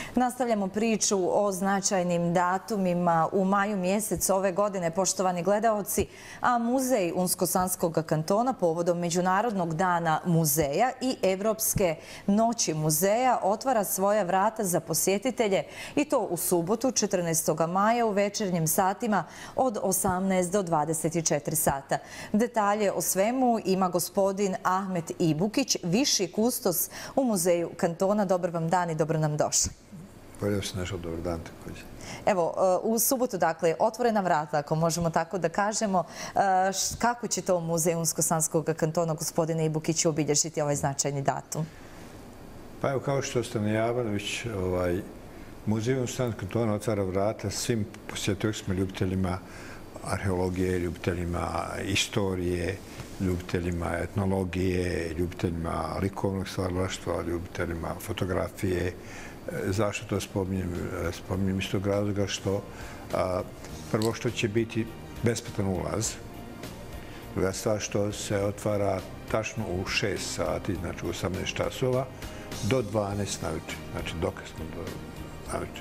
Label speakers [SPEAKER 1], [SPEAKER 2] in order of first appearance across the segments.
[SPEAKER 1] Nastavljamo priču o značajnim datumima u maju mjesecu ove godine, poštovani gledaoci, a Muzej Unsko-Sanskog kantona povodom Međunarodnog dana muzeja i Evropske noći muzeja otvara svoja vrata za posjetitelje i to u subotu 14. maja u večernjim satima od 18 do 24 sata. Detalje o svemu ima gospodin Ahmet Ibukić, viši kustos u Muzeju kantona. Dobar vam dan i dobro nam došli.
[SPEAKER 2] Bolje se našao, dobar dan također.
[SPEAKER 1] Evo, u subotu, dakle, otvorena vrata, ako možemo tako da kažemo. Kako će to Muzej Unsko-Sanskog kantona, gospodine Ibukiću, obilježiti ovaj značajni datum?
[SPEAKER 2] Pa evo, kao što ste najavili, već Muzej Unsko-Sanskog kantona otvara vrata svim posjetiocima, ljubiteljima arheologije, ljubiteljima istorije, ljubiteljima etnologije, ljubiteljima likovnog stvaralaštva, ljubiteljima fotografije. Zašto to spominjem? Spominjem iz tog razloga što prvo što će biti besplatan ulaz, druga stvar što se otvara tačno u 6 sati, znači u 18 časova, do 12 navečer, znači dokasno do navečer.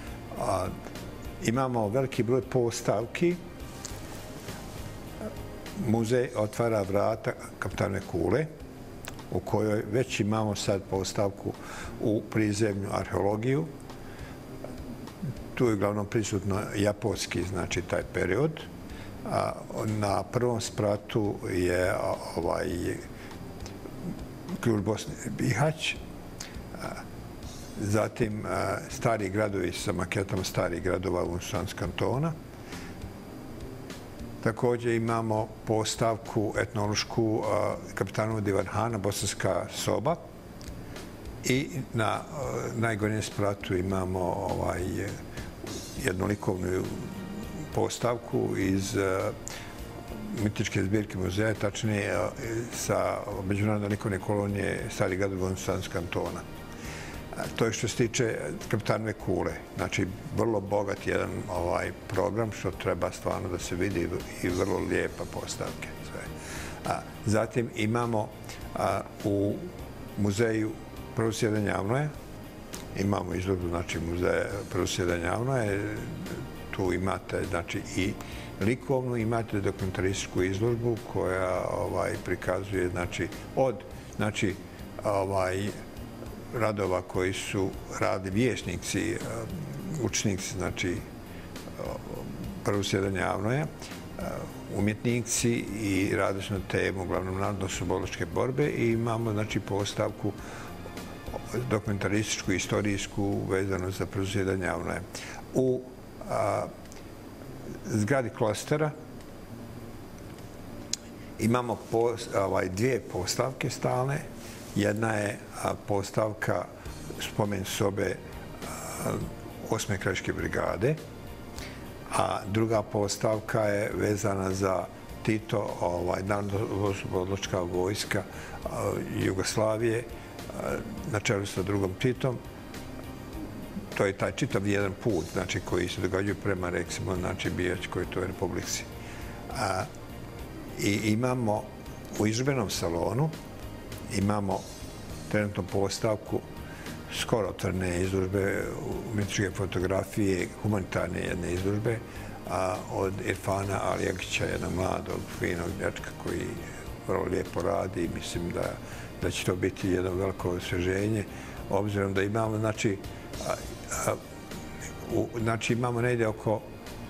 [SPEAKER 2] Imamo veliki broj postavki. Muzej otvara vrata Kapitanove kule, u kojoj već imamo sad postavku u prizemlju arheologiju. Tu je uglavnom prisutno japonski, znači taj period. Na prvom spratu je ključ Bosne i Bihać. Zatim stari gradovi sa maketama starih gradova Unsko-Sanskog kantona. Također imamo postavku etnološku Kapitanova divanhana, bosanska soba. I na najgornjem spratu imamo jednu likovnu postavku iz mitičke zbirke muzeja, tačnije sa Međunarodne likovne kolonije starih gradova Unsko-Sanskog kantona. To je što se tiče Kapitanove kule. Znači, vrlo bogat jedan program što treba stvarno da se vidi i vrlo lijepa postavke. Zatim imamo u muzeju Prvosjedanje Javnoje, imamo izložbu, znači, muzeja Prvosjedanje Javnoje. Tu imate, znači, i likovnu, imate dokumentarističku izložbu koja prikazuje, znači, od, znači, radova koji su radili vješnici, učenici, znači Prvosjedanje Javnoje, umjetnici i radili su na temu uglavnom narodno-oslobodilačke borbe i imamo, znači, postavku dokumentarističku i istorijsku vezanu za Prvosjedanje Javnoje. U zgradi klostera imamo dvije postavke stalne. Jedna je postavka spomen sobe 8. krajiške brigade, a druga postavka je vezana za Tito, narodno-oslobodilačka vojska Jugoslavije na čelu sa drugom Titom. To je taj čitav jedan put, znači, koji se događaju prema, recimo, znači, Bihaćkoj, to je Republici. I imamo u izložbenom salonu imamo trenutno postavku skoro otvorene izložbe umjetničke fotografije, humanitarne jedne izložbe od Irfana Alijagića, jednog mladog, finog dečka koji vrlo lijepo radi i mislim da će to biti jedno veliko osvježenje, obzirom da imamo, znači, imamo negdje oko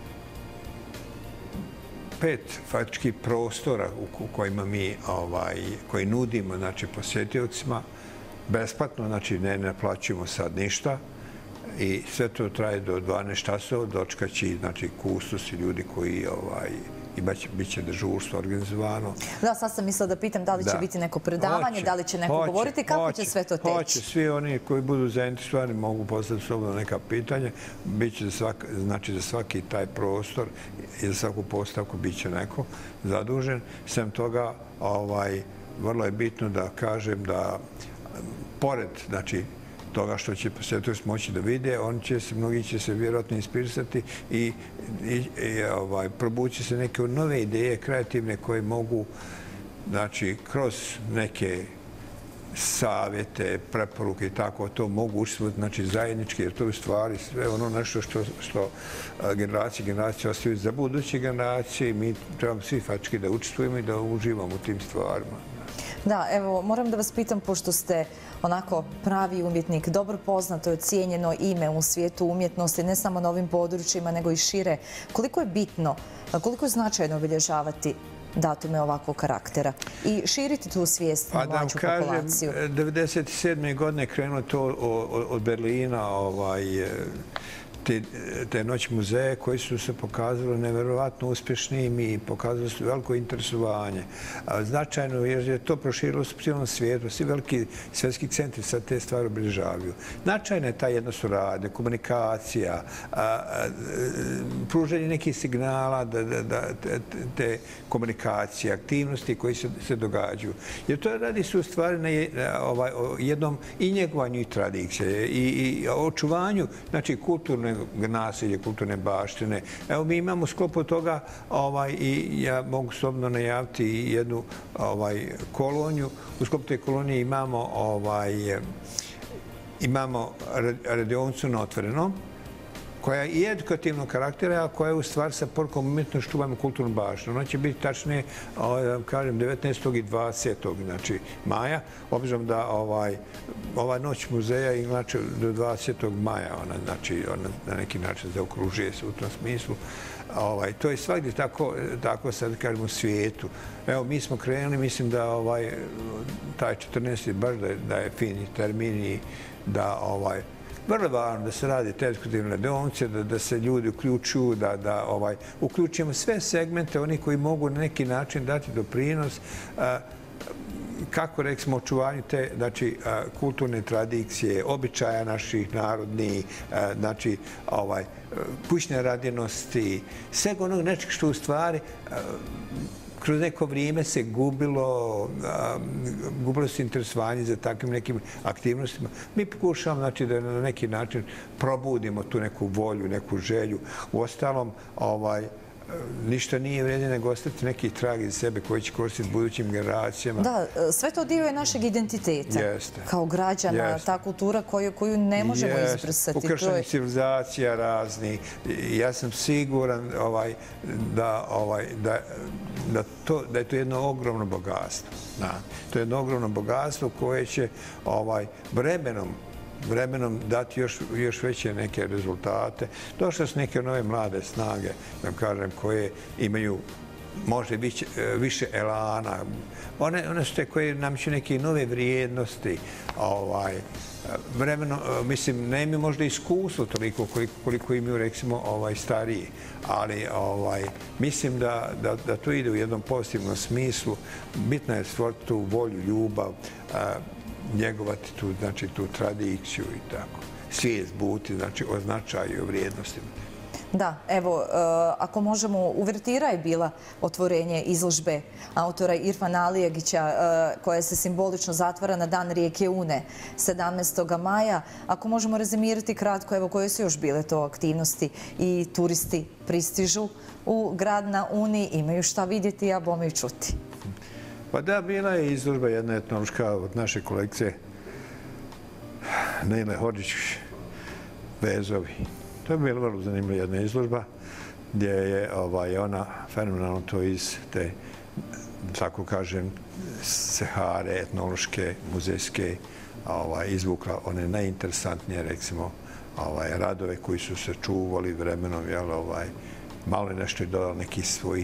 [SPEAKER 2] 5 faktičkih prostora u kojima mi koji nudimo, znači, posjetiocima besplatno, znači ne naplaćujemo sad ništa i sve to traje do 12 časova, dočekat će, znači, kustos i ljudi koji bit će dežurstvo organizovano.
[SPEAKER 1] Da, sad sam mislila da pitam da li će biti neko predavanje, da li će neko govoriti, kako će sve to teći?
[SPEAKER 2] Hoće, svi oni koji budu zainteresovani mogu postaviti slobodno neka pitanja. Biće za svaki taj prostor i za svaku postavku bit će neko zadužen. Sem toga, vrlo je bitno da kažem da pored, znači, toga što će posjetioci moći da vide, mnogi će se vjerojatno inspirisati i probući se neke nove ideje kreativne koje mogu, znači, kroz neke savjete, preporuke i tako, to mogu učestvovati, znači zajednički, jer to je u stvari sve ono nešto što generacije ostavljaju za buduće generacije i mi trebamo svi faktički da učestvujemo i da uživamo u tim stvarima.
[SPEAKER 1] Da, evo, moram da vas pitam, pošto ste onako pravi umjetnik, dobro poznato i ocijenjeno ime u svijetu umjetnosti, ne samo na ovim područjima, nego i šire. Koliko je bitno, koliko je značajno obilježavati datume ovakvog karaktera i širiti tu svijest na mlađu populaciju?
[SPEAKER 2] 1997. godine krenulo to od Berlina, te noći muzeje koji su se pokazali nevjerovatno uspješnim i pokazali su veliko interesovanje. Značajno jer je to proširilo se u cijelom svijetu. Svi veliki svjetski centri sad te stvari obilježavaju. Značajna je ta jedna suradnja, komunikacija, pružanje nekih signala, te komunikacije, aktivnosti koji se događaju. Jer to radi se u stvari o jednom i njegovanju i tradicije i očuvanju, znači, kulturne naselje, kulturne baštine. Evo, mi imamo u sklopu toga i ja mogu slobodno najaviti jednu koloniju. U sklopu te kolonije imamo radionicu na otvorenom, koja je i edukativnog karaktera, a koja je u stvari sa porukom umjetno čuvamo kulturnu baštinu. Ona će biti tačnije, kažem, 19. i 20. znači maja, obzirom da ova noć muzeja inače do 20. maja, ona na neki način zaokružuje se u tom smislu. To je svakdje tako sad kažem u svijetu. Evo, mi smo krenuli, mislim da taj 14. baš da je fini termin i da vrlo važno da se radi te edukativne radionice, da se ljudi uključuju, da uključimo sve segmente, oni koji mogu na neki način dati doprinos kako, rekli smo, očuvanju te kulturne tradicije, običaja naših narodnih, znači kućne radinosti, svega onog nečeg što u stvari kroz neko vrijeme se gubilo se interesovanje za takvim nekim aktivnostima. Mi pokušavamo, znači, da na neki način probudimo tu neku volju, neku želju. Uostalom, ništa nije vrijedno nego ostati neki trag iz sebe koji će koristiti budućim generacijama.
[SPEAKER 1] Da, sve to dio je našeg identiteta. Kao građana, ta kultura koju ne možemo izbrisati.
[SPEAKER 2] Ukrštenih civilizacija raznih. Ja sam siguran da je to jedno ogromno bogatstvo. To je jedno ogromno bogatstvo koje će vremenom dati još veće neke rezultate. Došle su neke nove mlade snage, da kažem, koje imaju možda više elana. One su te koje nameću neke nove vrijednosti. Vremenom, mislim, ne imaju možda iskustvo toliko koliko imaju, recimo, stariji, ali mislim da to ide u jednom pozitivnom smislu. Bitno je stvoriti tu volju, ljubav, njegovati tu tradiciju i tako. Svijest buti, znači, o značaju i o vrijednostima.
[SPEAKER 1] Da, evo, ako možemo, uvertira je bila otvorenje izložbe autora Irfana Alijagića, koja se simbolično zatvara na dan rijeke Une, 17. maja. Ako možemo rezimirati kratko, evo, koje su još bile to aktivnosti i turisti pristižu u grad na Uni, imaju šta vidjeti, a bome i čuti.
[SPEAKER 2] Pa da, bila je izložba jedna etnološka od naše kolekcije Nejle Hodžić-Vezovi. To je bila vrlo zanimljiva jedna izložba gdje je ona fenomenalno to iz te, tako kažem, Sahare, etnološke, muzejske, izvukla one najinteresantnije, recimo, radove koji su se čuvali vremenom, malo je nešto i dodala nekih svojih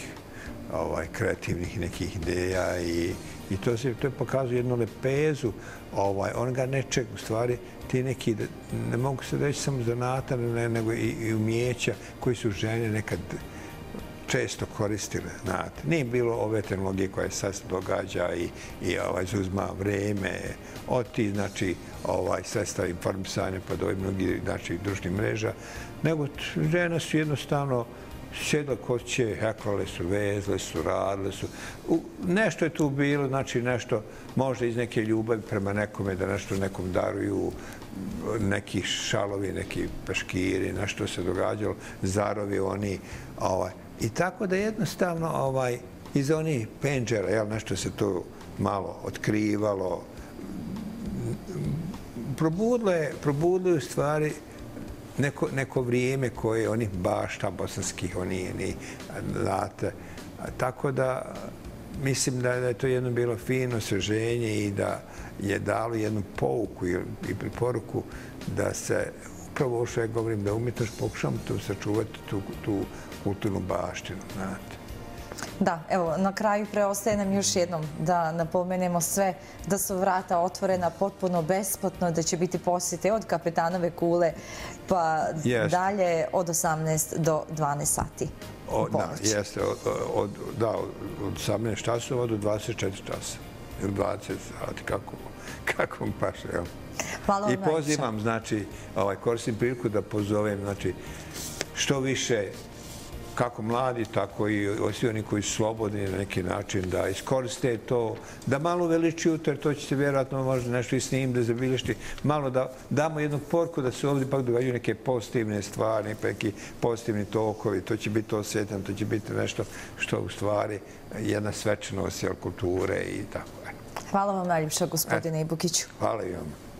[SPEAKER 2] kreativnih nekih ideja i to pokazuje jednu lepezu onoga nečeg, u stvari, ti neki, ne mogu se reći samo zanata, nego i umjeća koji su žene nekad često koristile. Nije bilo ove tehnologije koja sad se događa i zauzma vreme od ti, znači, sredstva informisanja pa do mnogih društvenih mreža, nego žene su jednostavno sjedle kod će, heklale su, vezle su, radile su. Nešto je tu bilo, znači nešto možda iz neke ljubavi prema nekome, da nešto nekom daruju, neki šalovi, neki peškiri, nešto se događalo, zarovi oni. I tako da jednostavno iz onih penđera, nešto se tu malo otkrivalo, probudile u stvari neko vrijeme koje onih bašta bosanskih, oni znate. Tako da mislim da je to jedno bilo fino osvježenje i da je dalo jednu pouku i poruku da se upravo ovo što ja govorim, da umjetnost pokušamo tu sačuvati tu kulturnu baštinu, znate.
[SPEAKER 1] Da, evo, na kraju preostaje nam još jednom da napomenemo sve da su vrata otvorena potpuno besplatno, da će biti posjete od Kapetanove kule pa dalje od 18 do 12 sati.
[SPEAKER 2] Da, jeste. Od 18 časova do 24 časa. Ili 20 sati, kako vam paše.
[SPEAKER 1] Hvala vam
[SPEAKER 2] I pozivam, znači, koristim priliku da pozovem, znači, što više kako mladi, tako i svi oni koji su slobodni na neki način da iskoriste to, da malo veličuju, jer to će se vjerojatno možda nešto i s njim da zabilješti, malo da damo jednu porku da se ovdje pak događaju neke pozitivne stvari, neki pozitivni tokovi, to će biti osjetno, to će biti nešto što u stvari jedna svečanost kulture i tako.
[SPEAKER 1] Hvala vam najljepša, gospodine Ibukiću.
[SPEAKER 2] Hvala i vam.